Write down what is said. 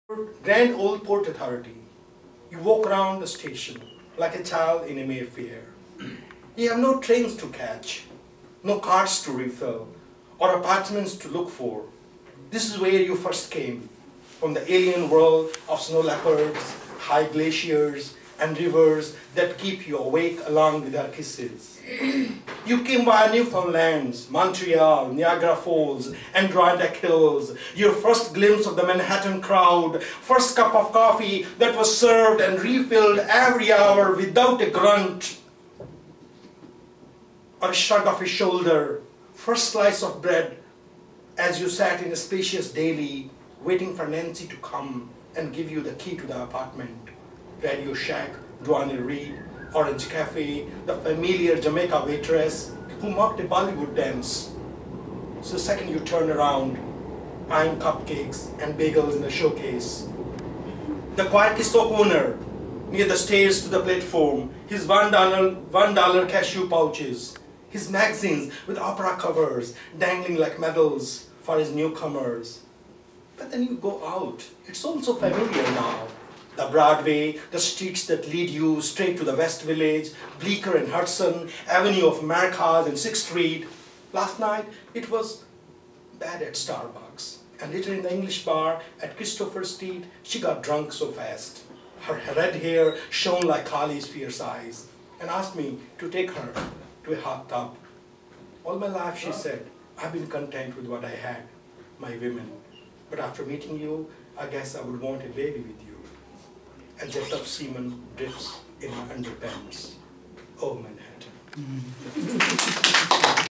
Grand Old Port Authority. You walk around the station like a child in a Mayfair. You have no trains to catch, no cars to refill, or apartments to look for. This is where you first came, from the alien world of snow leopards, high glaciers, and rivers that keep you awake along with their kisses. You came via Newfoundlands, Montreal, Niagara Falls, and Adirondack Hills. Your first glimpse of the Manhattan crowd, first cup of coffee that was served and refilled every hour without a grunt or a shrug of a shoulder, first slice of bread as you sat in a spacious daily waiting for Nancy to come and give you the key to the apartment. Radio Shack, Duane Reade, Orange Cafe, the familiar Jamaica waitress who mocked a Bollywood dance. So the second you turn around, eyeing cupcakes and bagels in the showcase. The quiet stock owner near the stairs to the platform, his $1 cashew pouches, his magazines with opera covers dangling like medals for his newcomers. But then you go out, it's also familiar now. The Broadway, the streets that lead you straight to the West Village, Bleecker and Hudson, Avenue of Americas and 6th Street. Last night, it was bad at Starbucks. And later in the English bar at Christopher Street, she got drunk so fast. Her red hair shone like Kali's fierce eyes and asked me to take her to a hot tub. All my life, she said, I've been content with what I had, my women. But after meeting you, I guess I would want a baby with you. A jet of semen drips in her underpants. Oh, Manhattan.